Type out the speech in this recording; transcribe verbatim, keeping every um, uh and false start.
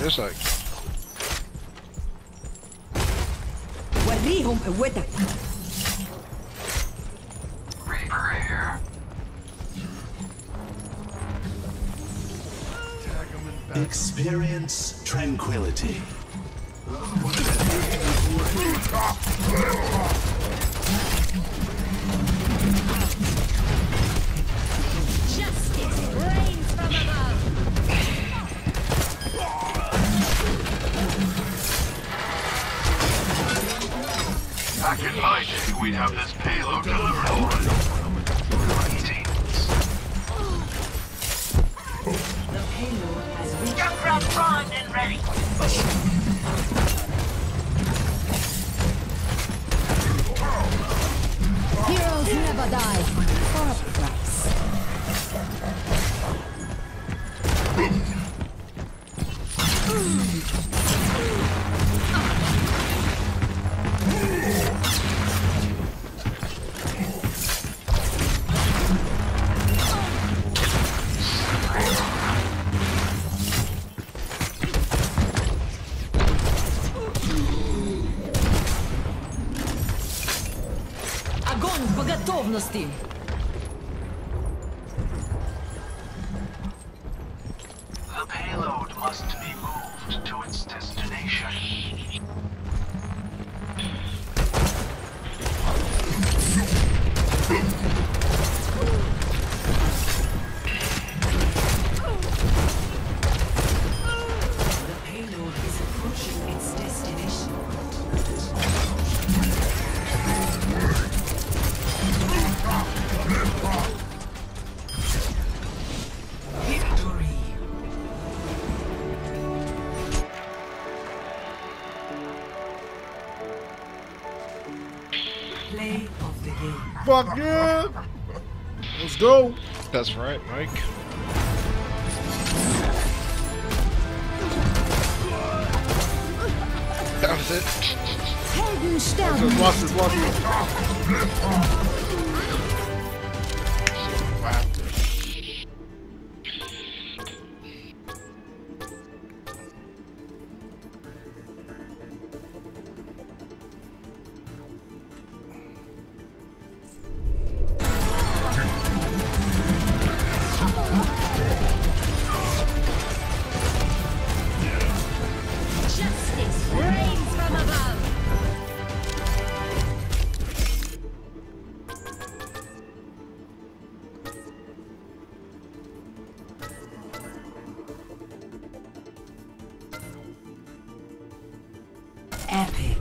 There's like. وريهم قوتك. Reaper here. Experience tranquility. Justice reigns from above. Back in my day, we'd have this payload delivered already. The payload has reached. Junkrat primed and ready. Heroes never die for a price. Огонь по готовности! The payload must be moved to its destination. The payload is approaching its destination. Victory! Play of the game. Fuck yeah! Let's go. That's right, Mike. That was it. Helden sterben Just nicht. watch this, watch this. Wow. Justice reigns from above. Epic.